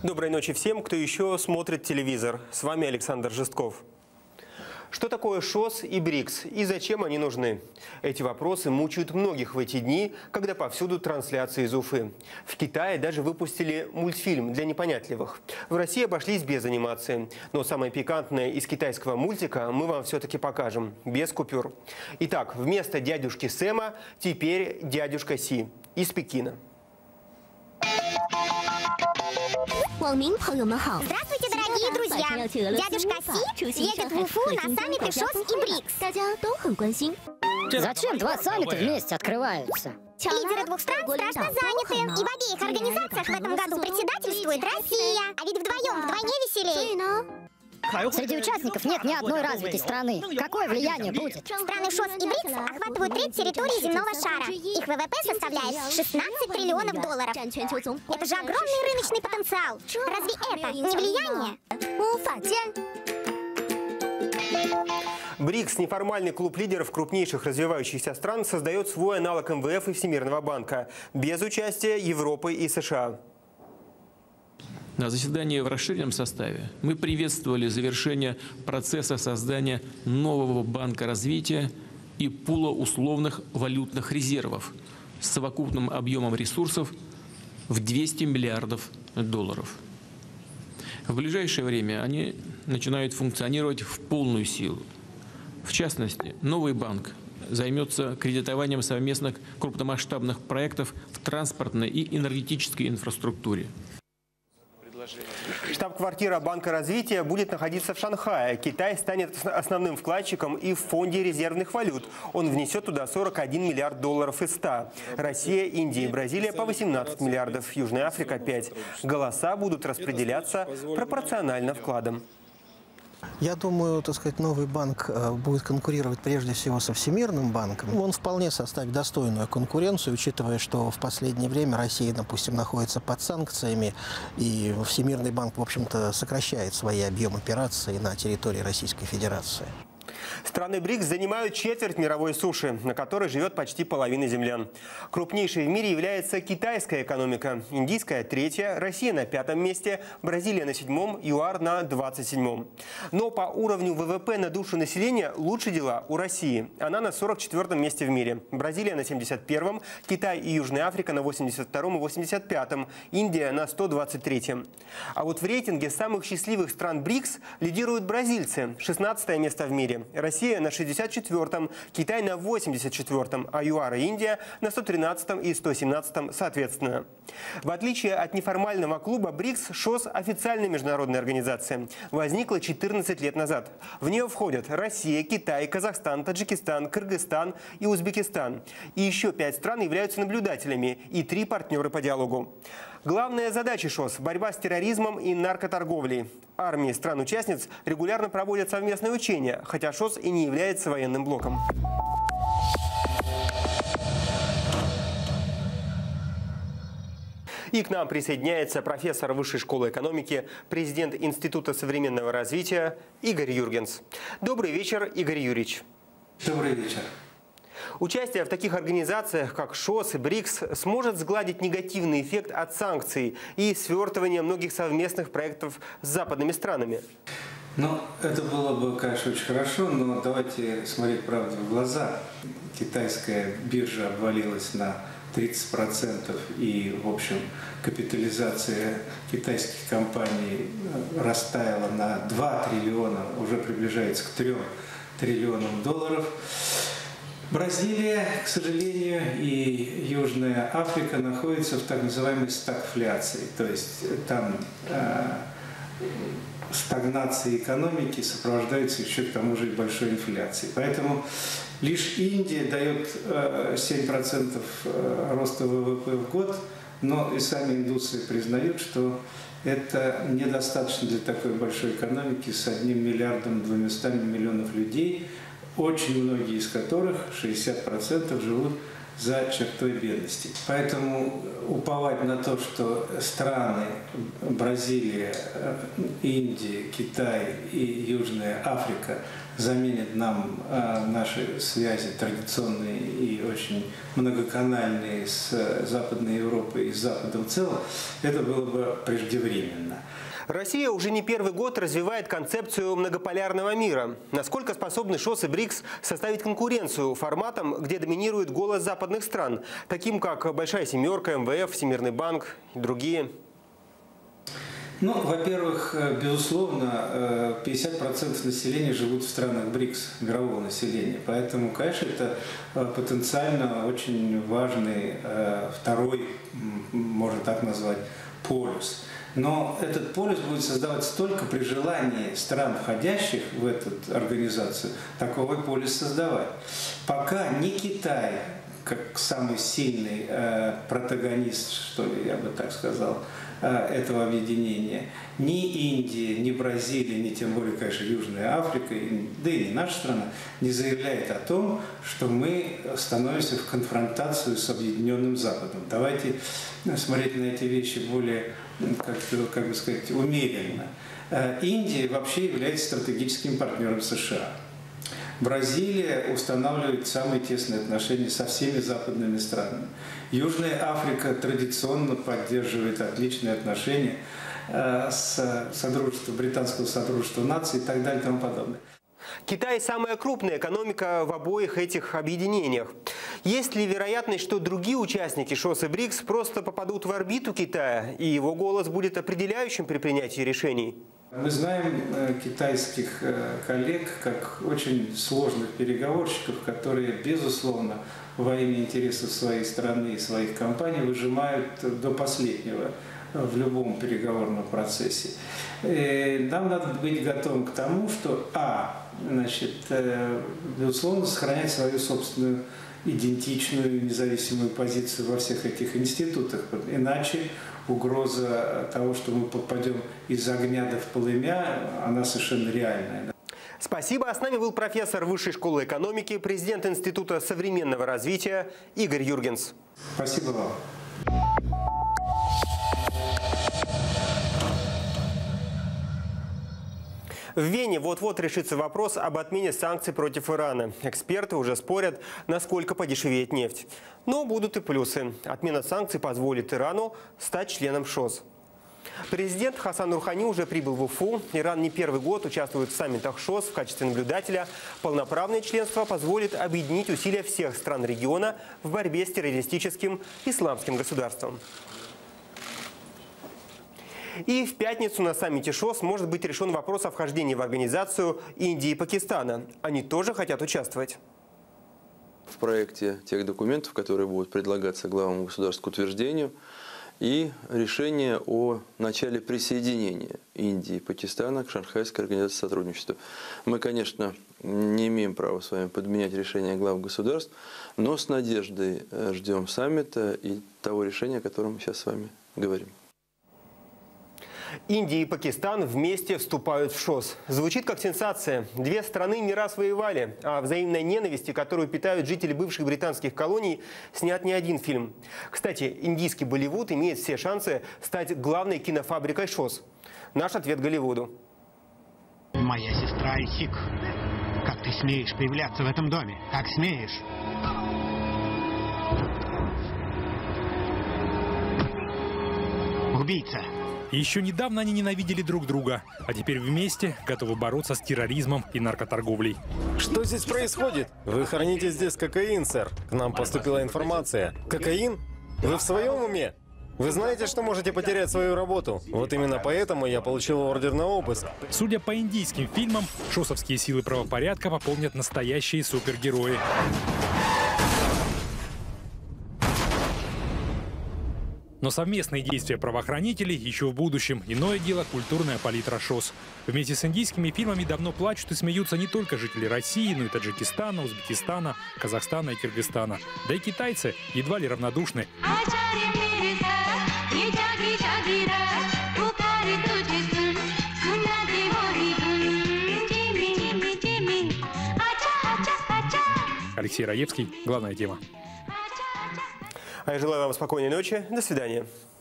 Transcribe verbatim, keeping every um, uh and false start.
Доброй ночи всем, кто еще смотрит телевизор. С вами Александр Жестков. Что такое ШОС и БРИКС и зачем они нужны? Эти вопросы мучают многих в эти дни, когда повсюду трансляции из Уфы. В Китае даже выпустили мультфильм для непонятливых. В России обошлись без анимации. Но самое пикантное из китайского мультика мы вам все-таки покажем. Без купюр. Итак, вместо дядюшки Сэма теперь дядюшка Си из Пекина. Здравствуйте, дорогие друзья! Дядюшка Си едет в Уфу на саммиты ШОС и БРИКС. Зачем два саммита вместе открываются? Лидеры двух стран страшно заняты. И в обеих организациях в этом году председательствует Россия. А ведь вдвоем вдвойне веселей. Среди участников нет ни одной развитой страны. Какое влияние будет? Страны ШОС и БРИКС охватывают треть территории земного шара. Их ВВП составляет шестнадцать триллионов долларов. Это же огромный рыночный потенциал. Разве это не влияние? БРИКС, неформальный клуб лидеров крупнейших развивающихся стран, создает свой аналог эм вэ эф и Всемирного банка, без участия Европы и США. На заседании в расширенном составе мы приветствовали завершение процесса создания нового банка развития и пула условных валютных резервов с совокупным объемом ресурсов в двести миллиардов долларов. В ближайшее время они начинают функционировать в полную силу. В частности, новый банк займется кредитованием совместных крупномасштабных проектов в транспортной и энергетической инфраструктуре. Штаб-квартира Банка развития будет находиться в Шанхае. Китай станет основным вкладчиком и в фонде резервных валют. Он внесет туда сорок один миллиард долларов из ста. Россия, Индия и Бразилия по восемнадцать миллиардов, Южная Африка пять. Голоса будут распределяться пропорционально вкладам. Я думаю, так сказать, новый банк будет конкурировать прежде всего со Всемирным банком. Он вполне составит достойную конкуренцию, учитывая, что в последнее время Россия, допустим, находится под санкциями, и Всемирный банк, в общем-то, сокращает свои объемы операций на территории Российской Федерации. Страны БРИКС занимают четверть мировой суши, на которой живет почти половина землян. Крупнейшей в мире является китайская экономика. Индийская – третья, Россия на пятом месте, Бразилия на седьмом, ЮАР на двадцать седьмом. Но по уровню ВВП на душу населения лучше дела у России. Она на сорок четвёртом месте в мире. Бразилия на семьдесят первом, Китай и Южная Африка на восемьдесят втором и восемьдесят пятом, Индия на сто двадцать третьем. А вот в рейтинге самых счастливых стран БРИКС лидируют бразильцы – шестнадцатое место в мире. Россия на шестьдесят четвёртом, Китай на восемьдесят четвёртом, а ЮАР и Индия на сто тринадцатом и сто семнадцатом соответственно. В отличие от неформального клуба, БРИКС ШОС – официальная международная организация. Возникла четырнадцать лет назад. В нее входят Россия, Китай, Казахстан, Таджикистан, Кыргызстан и Узбекистан. И еще пять стран являются наблюдателями и три партнеры по диалогу. Главная задача ШОС – борьба с терроризмом и наркоторговлей. Армии стран-участниц регулярно проводят совместные учения, хотя ШОС и не является военным блоком. И к нам присоединяется профессор Высшей школы экономики, президент Института современного развития Игорь Юргенс. Добрый вечер, Игорь Юрьевич. Добрый вечер. Участие в таких организациях, как ШОС и БРИКС, сможет сгладить негативный эффект от санкций и свертывания многих совместных проектов с западными странами? Ну, это было бы, конечно, очень хорошо, но давайте смотреть правде в глаза. Китайская биржа обвалилась на тридцать процентов, и, в общем, капитализация китайских компаний растаяла на два триллиона, уже приближается к трём триллионам долларов. Бразилия, к сожалению, и Южная Африка находятся в так называемой стагфляции, то есть там э, стагнация экономики сопровождается еще к тому же и большой инфляцией. Поэтому лишь Индия дает э, семь процентов роста ВВП в год, но и сами индусы признают, что это недостаточно для такой большой экономики с одним миллиардом двумястами миллионов людей, очень многие из которых, шестьдесят процентов, живут за чертой бедности. Поэтому уповать на то, что страны Бразилия, Индия, Китай и Южная Африка заменит нам э, наши связи традиционные и очень многоканальные с Западной Европой и с Западом в целом, это было бы преждевременно. Россия уже не первый год развивает концепцию многополярного мира. Насколько способны ШОС и БРИКС составить конкуренцию форматам, где доминирует голос западных стран, таким как Большая Семерка, эм вэ эф, Всемирный банк и другие? Ну, во-первых, безусловно, пятьдесят процентов населения живут в странах БРИКС, мирового населения. Поэтому, конечно, это потенциально очень важный второй, можно так назвать, полюс. Но этот полюс будет создаваться только при желании стран, входящих в эту организацию, такого полюс создавать. Пока не Китай, как самый сильный э, протагонист, что ли, я бы так сказал, э, этого объединения, ни Индия, ни Бразилия, ни тем более, конечно, Южная Африка, да и не наша страна, не заявляет о том, что мы становимся в конфронтацию с Объединенным Западом. Давайте смотреть на эти вещи более, как, как бы сказать, умеренно. Э, Индия вообще является стратегическим партнером США. Бразилия устанавливает самые тесные отношения со всеми западными странами. Южная Африка традиционно поддерживает отличные отношения с Содружеством, Британского Содружества наций и так далее и тому подобное. Китай – самая крупная экономика в обоих этих объединениях. Есть ли вероятность, что другие участники ШОС и БРИКС просто попадут в орбиту Китая, и его голос будет определяющим при принятии решений? Мы знаем китайских коллег как очень сложных переговорщиков, которые, безусловно, во имя интересов своей страны и своих компаний выжимают до последнего в любом переговорном процессе. И нам надо быть готовым к тому, что, а, значит, безусловно, сохранять свою собственную идентичную, независимую позицию во всех этих институтах. Иначе угроза того, что мы попадем из огня до в полымя, она совершенно реальная. Спасибо. А с нами был профессор Высшей школы экономики, президент Института современного развития Игорь Юргенс. Спасибо вам. В Вене вот-вот решится вопрос об отмене санкций против Ирана. Эксперты уже спорят, насколько подешевеет нефть. Но будут и плюсы. Отмена санкций позволит Ирану стать членом ШОС. Президент Хасан Рухани уже прибыл в Уфу. Иран не первый год участвует в саммитах ШОС в качестве наблюдателя. Полноправное членство позволит объединить усилия всех стран региона в борьбе с террористическим исламским государством. И в пятницу на саммите ШОС может быть решен вопрос о вхождении в организацию Индии и Пакистана. Они тоже хотят участвовать. В проекте тех документов, которые будут предлагаться главам государств к утверждению, и решение о начале присоединения Индии и Пакистана к Шанхайской организации сотрудничества. Мы, конечно, не имеем права с вами подменять решения глав государств, но с надеждой ждем саммита и того решения, о котором мы сейчас с вами говорим. Индия и Пакистан вместе вступают в ШОС. Звучит как сенсация. Две страны не раз воевали. О взаимной ненависти, которую питают жители бывших британских колоний, снят не один фильм. Кстати, индийский Болливуд имеет все шансы стать главной кинофабрикой ШОС. Наш ответ Голливуду. Моя сестра Исик. Как ты смеешь появляться в этом доме? Как смеешь? Убийца. Еще недавно они ненавидели друг друга, а теперь вместе готовы бороться с терроризмом и наркоторговлей. Что здесь происходит? Вы храните здесь кокаин, сэр. К нам поступила информация. Кокаин? Вы в своем уме? Вы знаете, что можете потерять свою работу? Вот именно поэтому я получил ордер на обыск. Судя по индийским фильмам, шосовские силы правопорядка пополнят настоящие супергерои. Но совместные действия правоохранителей еще в будущем. Иное дело – культурная палитра ШОС. Вместе с индийскими фильмами давно плачут и смеются не только жители России, но и Таджикистана, Узбекистана, Казахстана и Киргизстана. Да и китайцы едва ли равнодушны. Алексей Раевский. Главная тема. А я желаю вам спокойной ночи. До свидания.